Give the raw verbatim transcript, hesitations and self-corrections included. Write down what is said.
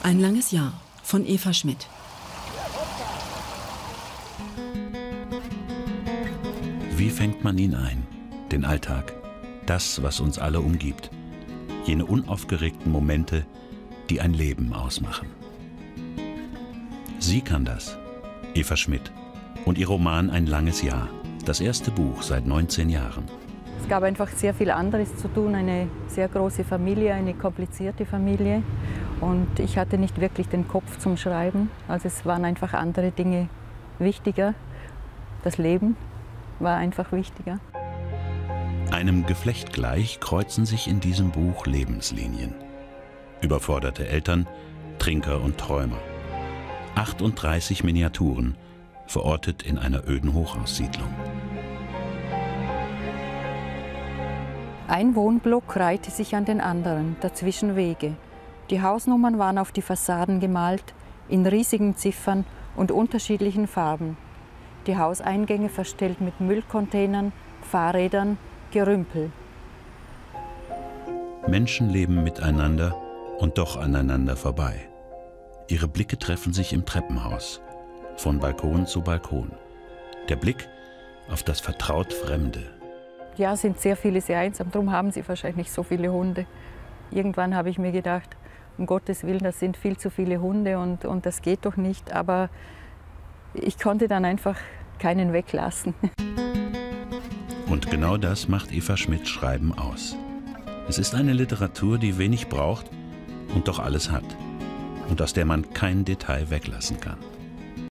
Ein langes Jahr von Eva Schmidt. Wie fängt man ihn ein? Den Alltag, das, was uns alle umgibt. Jene unaufgeregten Momente, die ein Leben ausmachen. Sie kann das, Eva Schmidt, und ihr Roman Ein langes Jahr, das erste Buch seit neunzehn Jahren. Es gab einfach sehr viel anderes zu tun, eine sehr große Familie, eine komplizierte Familie. Und ich hatte nicht wirklich den Kopf zum Schreiben. Also es waren einfach andere Dinge wichtiger. Das Leben war einfach wichtiger. Einem Geflecht gleich kreuzen sich in diesem Buch Lebenslinien. Überforderte Eltern, Trinker und Träumer. achtunddreißig Miniaturen, verortet in einer öden Hochhaussiedlung. Ein Wohnblock reihte sich an den anderen, dazwischen Wege. Die Hausnummern waren auf die Fassaden gemalt, in riesigen Ziffern und unterschiedlichen Farben. Die Hauseingänge verstellt mit Müllcontainern, Fahrrädern, Gerümpel. Menschen leben miteinander und doch aneinander vorbei. Ihre Blicke treffen sich im Treppenhaus, von Balkon zu Balkon. Der Blick auf das vertraut Fremde. Ja, sind sehr viele sehr einsam, darum haben sie wahrscheinlich so viele Hunde. Irgendwann habe ich mir gedacht, um Gottes Willen, das sind viel zu viele Hunde und, und das geht doch nicht. Aber ich konnte dann einfach keinen weglassen. Und genau das macht Eva Schmidts Schreiben aus. Es ist eine Literatur, die wenig braucht und doch alles hat. Und aus der man kein Detail weglassen kann.